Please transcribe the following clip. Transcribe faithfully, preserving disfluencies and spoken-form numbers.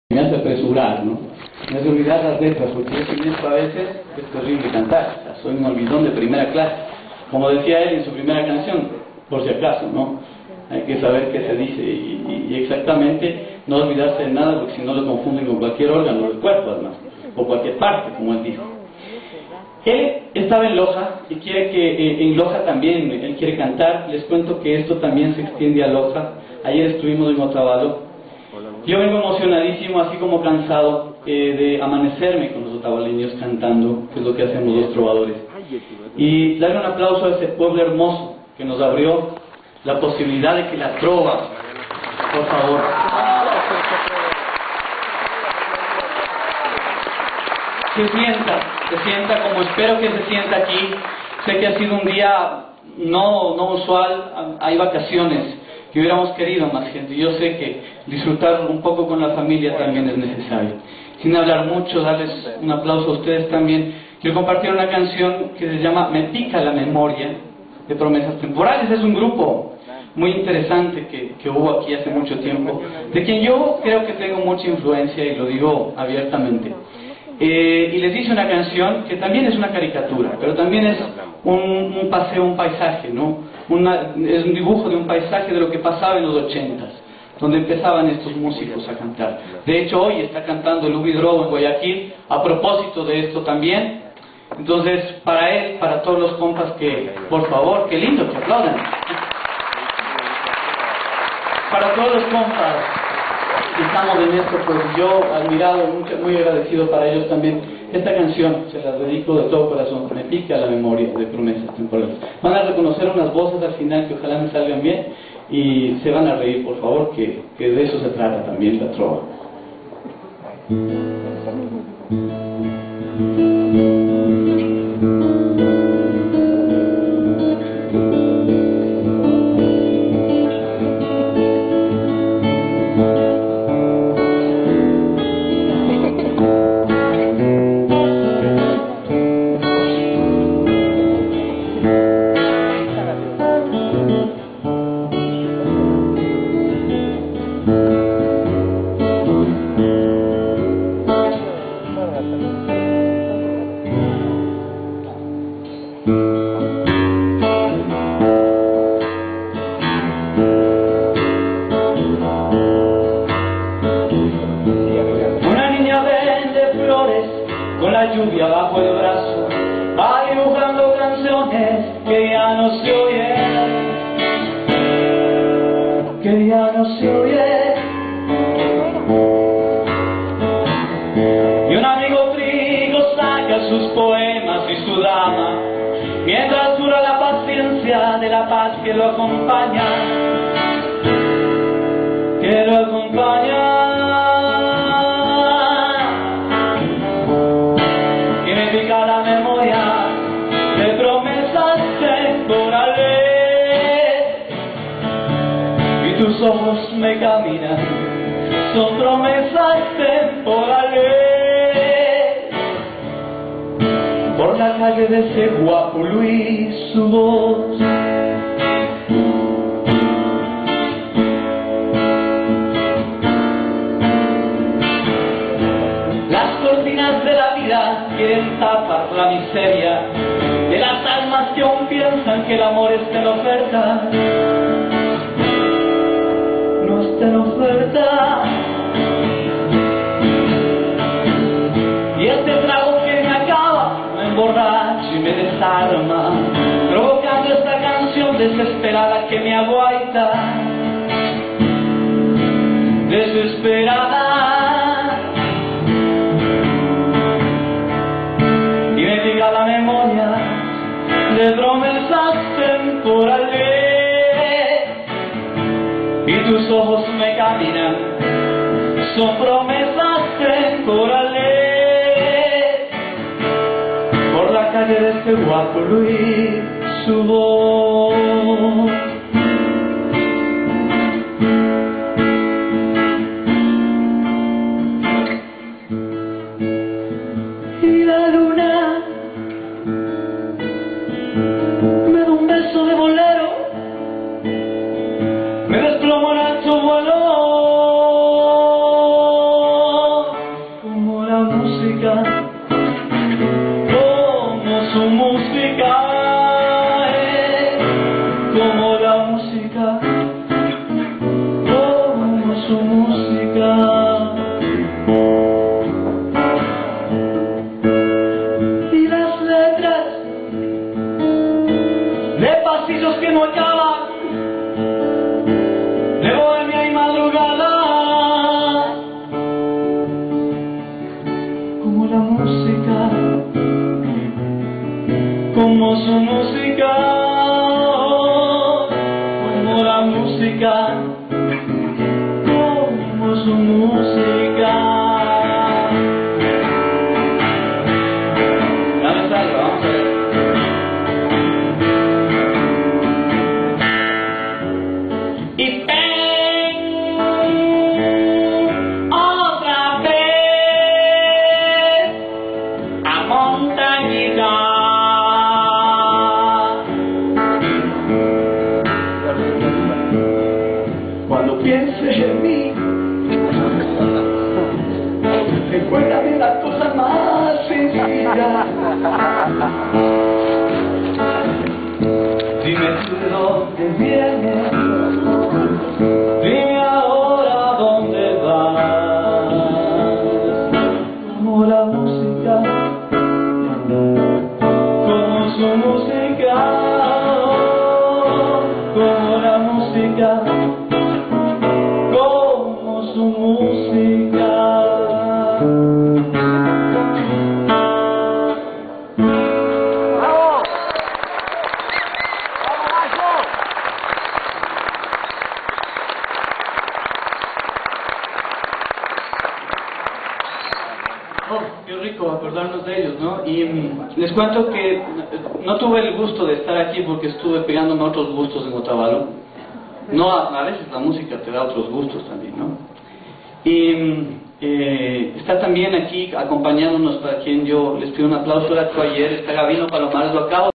me hace apresurar, ¿no? Me hace olvidar las letras, porque yo siento a veces es terrible cantar, o sea, soy un olvidón de primera clase. Como decía él en su primera canción, por si acaso, ¿no? Hay que saber qué se dice y, y, y exactamente no olvidarse de nada, porque si no lo confunden con cualquier órgano del cuerpo, además, o cualquier parte, como él dijo. Él estaba en Loja y quiere que eh, en Loja también él quiere cantar. Les cuento que esto también se extiende a Loja. Ayer estuvimos en Otavalo. Yo vengo emocionadísimo, así como cansado eh, de amanecerme con los otavaleños cantando, que es lo que hacemos los trovadores. Y darle un aplauso a ese pueblo hermoso que nos abrió la posibilidad de que la trova, por favor. Se sienta, se sienta como espero que se sienta aquí. Sé que ha sido un día no, no usual, hay vacaciones, que hubiéramos querido más gente. Yo sé que disfrutar un poco con la familia también es necesario. Sin hablar mucho, darles un aplauso a ustedes también. Quiero compartir una canción que se llama Me pica la memoria, de Promesas Temporales. Es un grupo muy interesante que, que hubo aquí hace mucho tiempo, de quien yo creo que tengo mucha influencia y lo digo abiertamente. Eh, y les hice una canción que también es una caricatura, pero también es un, un paseo, un paisaje, ¿no? Una, es un dibujo de un paisaje de lo que pasaba en los ochentas, donde empezaban estos músicos a cantar. De hecho, hoy está cantando el Ubi Drogo en Guayaquil, a propósito de esto también. Entonces, para él, para todos los compas que, por favor, qué lindo que aplaudan. Para todos los compas que estamos en esto, pues yo admirado, muy, muy agradecido para ellos también. Esta canción se la dedico de todo corazón, Me pica la memoria, de Promesas Temporales. Van a reconocer unas voces al final que ojalá me salgan bien y se van a reír, por favor, que, que de eso se trata también la trova. Con la lluvia bajo el brazo, va dibujando canciones que ya no se oyen, que ya no se oyen. Y un amigo trigo saca sus poemas y su dama, mientras dura la paciencia de la paz que lo acompaña, que lo acompaña. La memoria de promesas temporales, y tus ojos me caminan, son promesas temporales. Por la calle de ese guapo Luis, su voz de la vida quieren tapar la miseria de las almas que aún piensan que el amor está en oferta. No está en oferta. Y este trago que me acaba me emborracha y me desarma, provocando esta canción desesperada que me aguaita, desesperada. La memoria de promesas temporales, y tus ojos me caminan, son promesas temporales. Por la calle de este guapo Luis, su voz. Y la luna me da un beso de bolero, me desplomo en alto vuelo. como su música, como la música, como su música. Dame salva, vamos a ver. Y ven otra vez a Montañita. Cuando pienses en mí, recuérdame las cosas más sencillas. Dime tú de dónde vienes, dime ahora dónde vas. Como la música, como su música, como la música, como su música. Oh, qué rico acordarnos de ellos, ¿no? Y mm, les cuento que eh, no tuve el gusto de estar aquí porque estuve pegándome otros gustos en Otavalo. No, a, a veces la música te da otros gustos también, ¿no? Y mm, eh, está también aquí acompañándonos, para quien yo les pido un aplauso, era ayer, está Gabino Palomares, lo acabo